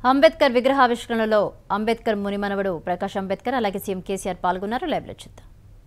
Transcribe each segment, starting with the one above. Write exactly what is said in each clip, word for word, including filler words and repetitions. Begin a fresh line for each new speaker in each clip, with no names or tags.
అంబేద్కర్ విగ్రహావిష్కరణలో అంబేద్కర్ మునిమనవడు ప్రకాష్ అంబేద్కర్ అలాగే సీఎం కేసీఆర్ పాల్గొన్నారు. లైవ్ లో చూద్దాం.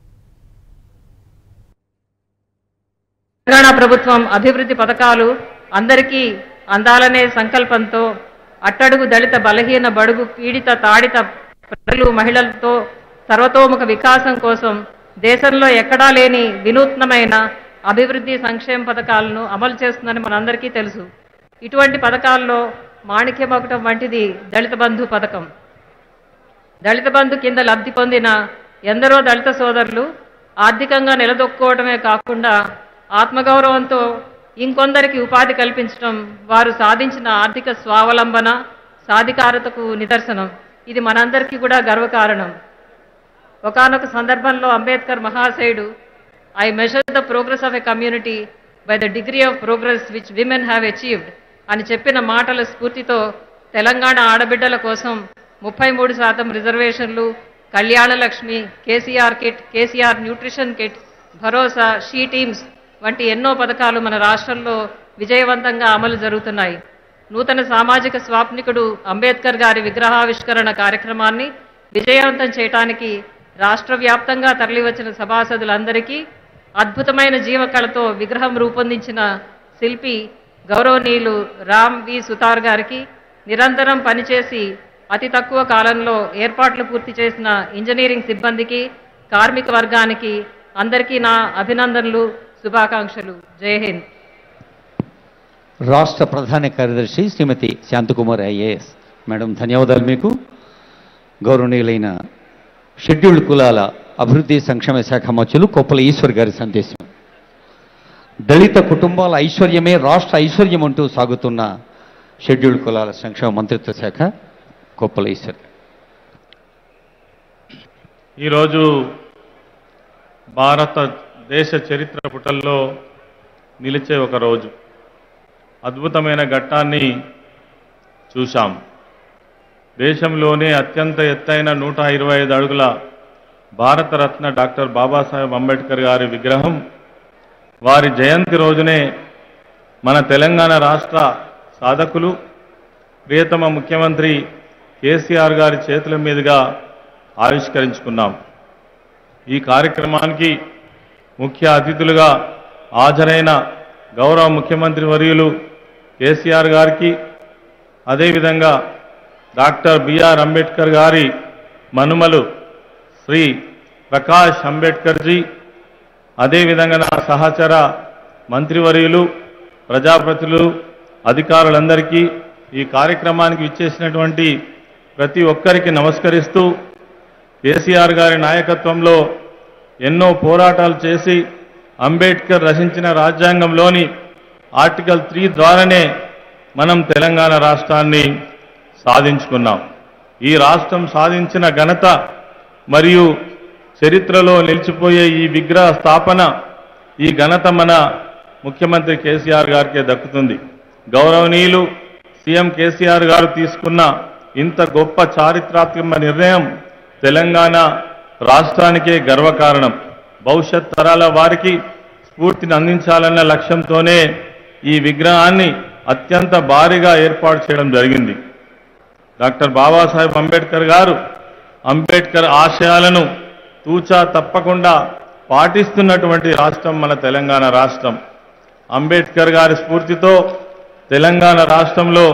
తెలంగాణ ప్రభుత్వం అభివృద్ధి పథకాలు అందరికీ అందాలనే సంకల్పంతో అట్టడుగు దళిత బలహీన బడుగు పీడిత తాడిత ప్రజలు మహిళలతో సర్వతోముఖ వికాసం కోసం దేశంలో ఎక్కడా లేని వినూత్నమైన అభివృద్ధి సంక్షేమ పథకాలను అమలు చేస్తుందని మనందరికీ తెలుసు. ఇటువంటి పథకాల్లో మాణిక్యమొకటం వంటిది దళిత బంధు పథకం. దళిత బంధు కింద లబ్ధి పొందిన ఎందరో దళిత సోదరులు ఆర్థికంగా నిలదొక్కుకోవడమే కాకుండా ఆత్మగౌరవంతో ఇంకొందరికి ఉపాధి కల్పించడం వారు సాధించిన ఆర్థిక స్వావలంబన సాధికారతకు నిదర్శనం. ఇది మనందరికీ కూడా గర్వకారణం. ఒకానొక సందర్భంలో అంబేద్కర్ మహాశయుడు I measure the progress of a community by the degree of progress which women have achieved అని చెప్పిన మాటల స్ఫూర్తితో తెలంగాణ ఆడబిడ్డల కోసం ముప్పై మూడు శాతం రిజర్వేషన్లు, Kalyana Lakshmi, KCR kit, KCR nutrition kit, భరోసా, షీ టీమ్స్ వంటి ఎన్నో పథకాలు మన రాష్ట్రంలో విజయవంతంగా అమలు జరుగుతున్నాయి. నూతన సామాజిక స్వాప్నికుడు అంబేద్కర్ గారి విగ్రహావిష్కరణ కార్యక్రమాన్ని విజయవంతం చేయడానికి రాష్ట్ర వ్యాప్తంగా తరలివచ్చిన సభాసదులందరికీ అద్భుతమైన జీవకళతో విగ్రహం రూపొందించిన శిల్పి గౌరవనీయులు రామ్ వి సుతార్ గారికి, నిరంతరం పనిచేసి అతి తక్కువ కాలంలో ఏర్పాట్లు పూర్తి చేసిన ఇంజనీరింగ్ సిబ్బందికి, కార్మిక వర్గానికి అందరికీ నా అభినందనలు, శుభాకాంక్షలు. జై హింద్.
రాష్ట్ర ప్రధాన కార్యదర్శి శ్రీమతి శాంతకుమార్ ఐఏఎస్ మేడం, ధన్యవాదాలు మీకు. గౌరవనీయులైన షెడ్యూల్డ్ కులాల అభివృద్ధి సంక్షేమ శాఖ మంత్రులు కొప్పుల ఈశ్వర్ గారి సందేశం. దళిత కుటుంబాల ఐశ్వర్యమే రాష్ట్ర ఐశ్వర్యం అంటూ సాగుతున్న షెడ్యూల్డ్ కులాల సంక్షేమ మంత్రిత్వ శాఖ కొప్పుల ఈశ్వర్.
ఈరోజు భారతదేశ చరిత్ర పుటల్లో నిలిచే ఒక రోజు. అద్భుతమైన ఘట్టాన్ని చూశాం. దేశంలోనే అత్యంత ఎత్తైన నూట ఇరవై ఐదు అడుగుల భారతరత్న డాక్టర్ బాబాసాహెబ్ అంబేద్కర్ గారి విగ్రహం వారి జయంతి రోజునే మన తెలంగాణ రాష్ట్ర సాధకులు ప్రియతమ ముఖ్యమంత్రి కేసీఆర్ గారి చేతుల మీదుగా ఆవిష్కరించుకున్నాం. ఈ కార్యక్రమానికి ముఖ్య అతిథులుగా హాజరైన గౌరవ ముఖ్యమంత్రి వర్యులు కేసీఆర్ గారికి, అదేవిధంగా డాక్టర్ బిఆర్ అంబేద్కర్ గారి మనుమలు శ్రీ ప్రకాష్ అంబేద్కర్ జీ, అదేవిధంగా నా సహచర మంత్రివర్యులు, ప్రజాప్రతినిధులు, అధికారులందరికీ, ఈ కార్యక్రమానికి విచ్చేసినటువంటి ప్రతి ఒక్కరికి నమస్కరిస్తూ, కేసీఆర్ గారి నాయకత్వంలో ఎన్నో పోరాటాలు చేసి అంబేద్కర్ రచించిన రాజ్యాంగంలోని ఆర్టికల్ త్రీ ద్వారానే మనం తెలంగాణ రాష్ట్రాన్ని సాధించుకున్నాం. ఈ రాష్ట్రం సాధించిన ఘనత మరియు చరిత్రలో నిలిచిపోయే ఈ విగ్రహ స్థాపన, ఈ ఘనత మన ముఖ్యమంత్రి కేసీఆర్ గారికే దక్కుతుంది. గౌరవనీయులు సీఎం కేసీఆర్ గారు తీసుకున్న ఇంత గొప్ప చారిత్రాత్మక నిర్ణయం తెలంగాణ రాష్ట్రానికే గర్వకారణం. భవిష్యత్ తరాల వారికి స్ఫూర్తిని అందించాలన్న లక్ష్యంతోనే ఈ విగ్రహాన్ని అత్యంత భారీగా ఏర్పాటు చేయడం జరిగింది. డాక్టర్ బాబాసాహెబ్ అంబేద్కర్ గారు అంబేద్కర్ ఆశయాలను తూచా తప్పకుండా పాటిస్తున్నటువంటి రాష్ట్రం మన తెలంగాణ రాష్ట్రం. అంబేద్కర్ గారి స్ఫూర్తితో తెలంగాణ రాష్ట్రంలో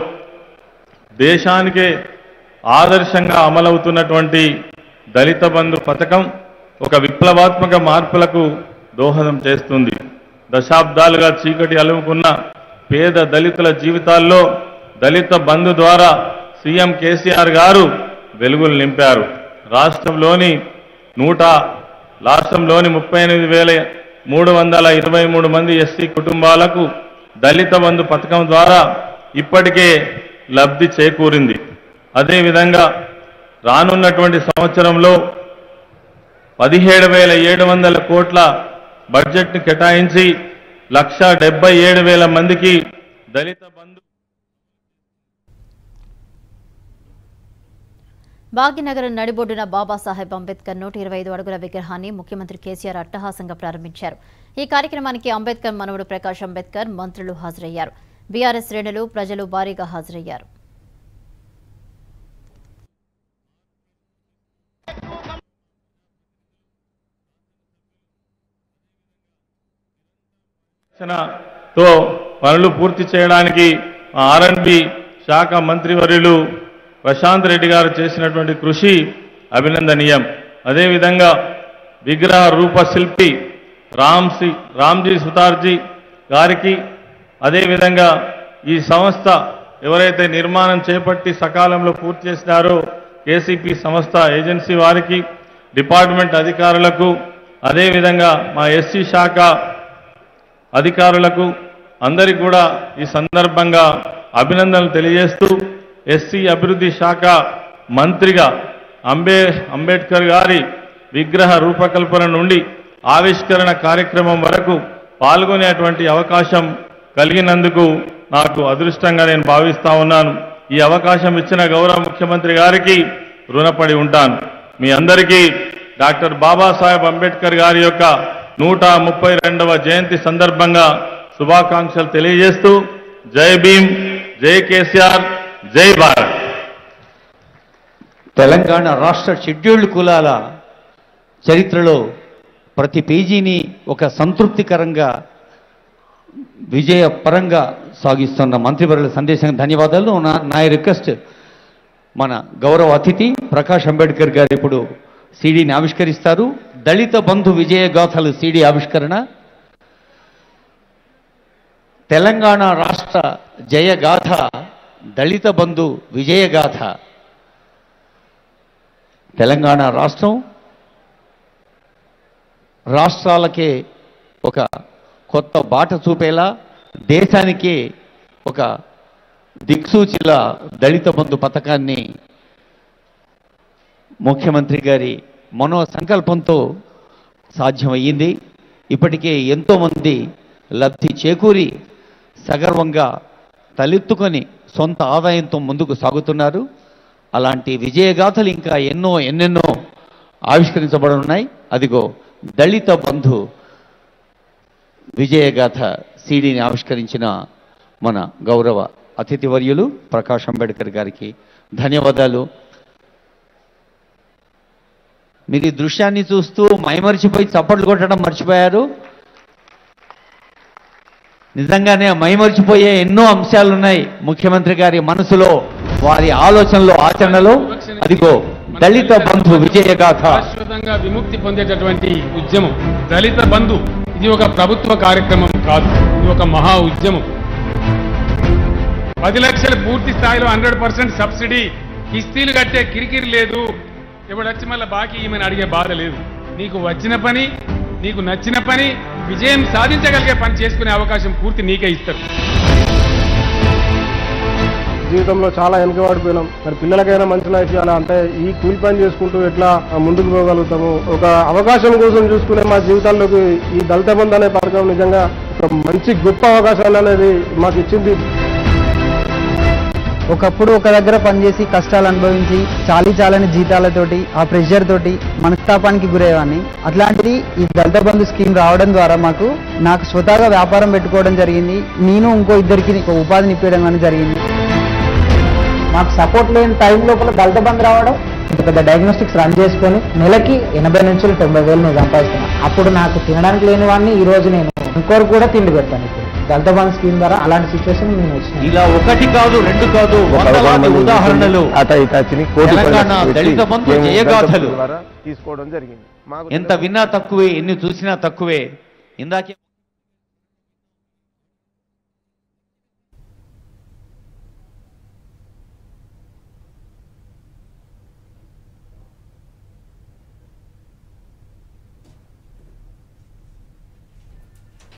దేశానికే ఆదర్శంగా అమలవుతున్నటువంటి దళిత బంధు పథకం ఒక విప్లవాత్మక మార్పులకు దోహదం చేస్తుంది. దశాబ్దాలుగా చీకటి అలుముకున్న పేద దళితుల జీవితాల్లో దళిత బంధు ద్వారా సీఎం కేసీఆర్ గారు వెలుగులు నింపారు. రాష్ట్రంలోని నూట రాష్ట్రంలోని ముప్పై ఎనిమిది వేల మూడు వందల ఇరవై మూడు మంది ఎస్సీ కుటుంబాలకు దళిత బంధు పథకం ద్వారా ఇప్పటికే లబ్ధి చేకూరింది. అదేవిధంగా రానున్నటువంటి సంవత్సరంలో పదిహేడు వేల ఏడు వందల కోట్ల బడ్జెట్ను కేటాయించి లక్ష డెబ్బై ఏడు వేల మందికి దళిత బంధు.
భాగ్యనగరం నడిబొడ్డున బాబాసాహెబ్ అంబేద్కర్ నూట ఇరవై ఐదు అడుగుల విగ్రహాన్ని ముఖ్యమంత్రి కేసీఆర్ అట్టహాసంగా ప్రారంభించారు. ఈ కార్యక్రమానికి అంబేద్కర్ మనవడు ప్రకాష్ అంబేద్కర్ మంత్రులు హాజరయ్యారు. బీఆర్ఎస్ శ్రేణులు, ప్రజలు భారీగా హాజరయ్యారు.
తో పనులు పూర్తి చేయడానికి ఆర్ అండ్ బి శాఖ మంత్రివర్యులు ప్రశాంత్ రెడ్డి గారు చేసినటువంటి కృషి అభినందనీయం. అదేవిధంగా విగ్రహ రూపశిల్పి రామ్సి రామ్జీ సుతార్జీ గారికి, అదేవిధంగా ఈ సంస్థ ఎవరైతే నిర్మాణం చేపట్టి సకాలంలో పూర్తి చేసినారో కేసీపీ సంస్థ ఏజెన్సీ వారికి, డిపార్ట్మెంట్ అధికారులకు, అదేవిధంగా మా ఎస్సీ శాఖ అధికారులకు అందరికీ కూడా ఈ సందర్భంగా అభినందనలు తెలియజేస్తూ, ఎస్సీ అభివృద్ధి శాఖ మంత్రిగా అంబే అంబేద్కర్ గారి విగ్రహ రూపకల్పన నుండి ఆవిష్కరణ కార్యక్రమం వరకు పాల్గొనేటువంటి అవకాశం కలిగినందుకు నాకు అదృష్టంగా నేను భావిస్తా ఉన్నాను. ఈ అవకాశం ఇచ్చిన గౌరవ ముఖ్యమంత్రి గారికి రుణపడి ఉంటాను. మీ అందరికీ డాక్టర్ బాబాసాహెబ్ అంబేద్కర్ గారి యొక్క నూట ముప్పై రెండవ జయంతి సందర్భంగా శుభాకాంక్షలు తెలియజేస్తూ జై భీమ్, జై కేసీఆర్, జై భారత్.
తెలంగాణ రాష్ట్ర షెడ్యూల్డ్ కులాల చరిత్రలో ప్రతి పేజీని ఒక సంతృప్తికరంగా విజయపరంగా సాగిస్తున్న మంత్రివర్యుల సందేశానికి ధన్యవాదాలు. నా నా రిక్వెస్ట్, మన గౌరవ అతిథి ప్రకాష్ అంబేద్కర్ గారు ఇప్పుడు సీడీని ఆవిష్కరిస్తారు. దళిత బంధు విజయగాథలు సీడీ ఆవిష్కరణ, తెలంగాణ రాష్ట్ర జయగాథ, దళిత బంధు విజయగాథ. తెలంగాణ రాష్ట్రం రాష్ట్రాలకే ఒక కొత్త బాట చూపేలా, దేశానికే ఒక దిక్సూచిలా దళిత బంధు పథకాన్ని ముఖ్యమంత్రి గారి మనో సంకల్పంతో సాధ్యమయ్యింది. ఇప్పటికే ఎంతోమంది లబ్ధి చేకూరి సగర్వంగా తలెత్తుకొని సొంత ఆదాయంతో ముందుకు సాగుతున్నారు. అలాంటి విజయగాథలు ఇంకా ఎన్నో ఎన్నెన్నో ఆవిష్కరించబడనున్నాయి. అదిగో దళిత బంధు విజయగాథ సీడీని ఆవిష్కరించిన మన గౌరవ అతిథివర్యులు ప్రకాష్ అంబేద్కర్ గారికి ధన్యవాదాలు. మీరు ఈ దృశ్యాన్ని చూస్తూ మైమరిచిపోయి చప్పట్లు కొట్టడం మర్చిపోయారు. నిజంగానే మైమరిచిపోయే ఎన్నో అంశాలు ఉన్నాయి ముఖ్యమంత్రి గారి మనసులో, వారి ఆలోచనలో, ఆచరణలో. అదిగో దళిత బంధు విజయగాథ.
శాశ్వతంగా విముక్తి పొందేటటువంటి ఉద్యమం దళిత బంధు. ఇది ఒక ప్రభుత్వ కార్యక్రమం కాదు, ఇది ఒక మహా ఉద్యమం. పది లక్షలు పూర్తి స్థాయిలో హండ్రెడ్ పర్సెంట్ సబ్సిడీ, కిస్తీలు కట్టే కిరికిరి లేదు. ఇప్పుడు వచ్చి మళ్ళీ బాకీ ఈమెను అడిగే బాధ లేదు. నీకు వచ్చిన పని, నీకు నచ్చిన పని, విజయం సాధించగలిగే పని చేసుకునే అవకాశం పూర్తి నీకే ఇస్తారు.
జీవితంలో చాలా వెనుకబడిపోయినాం. మరి పిల్లలకైనా మంచి లైఫ్ ఇవ్వాలి అంటే ఈ కూలి పని చేసుకుంటూ ఎట్లా ముందుకు పోగలుగుతాము? ఒక అవకాశం కోసం చూసుకునే మా జీవితాల్లోకి ఈ దళిత బంధు అనే పథకం నిజంగా ఒక మంచి గొప్ప అవకాశాలు అనేది మాకు ఇచ్చింది.
ఒకప్పుడు ఒక దగ్గర పనిచేసి కష్టాలు అనుభవించి చాలీ చాలని జీతాలతోటి ఆ ప్రెషర్ తోటి మనస్తాపానికి గురయ్యేవాడిని. అట్లాంటిది ఈ దళిత బంధు స్కీమ్ రావడం ద్వారా మాకు నాకు స్వతహాగా వ్యాపారం పెట్టుకోవడం జరిగింది. నేను ఇంకో ఇద్దరికి ఒక ఉపాధిని ఇప్పించడం కానీ జరిగింది. మాకు సపోర్ట్ లేని టైం లోపల దళిత బంధు రావడం, ఇంత పెద్ద డయాగ్నోస్టిక్స్ రన్ చేసుకొని నెలకి ఎనభై నుంచి తొంభై వేలు నేను సంపాదిస్తున్నాను. అప్పుడు నాకు తినడానికి లేని వాడిని ఈ రోజు నేను ఇంకోరు కూడా తిండి పెడతాను. ఇప్పుడు దళిత బంధు స్కీమ్ ద్వారా అలాంటి సిచ్యువేషన్ నేను వచ్చిన.
ఇలా ఒకటి కాదు, రెండు కాదు, వందలాది ఉదాహరణలు తెలంగాణ దళిత బంధు జయగాథలు
తీసుకోవడం జరిగింది.
ఎంత విన్నా తక్కువే, ఎన్ని చూసినా తక్కువే. ఇందాకే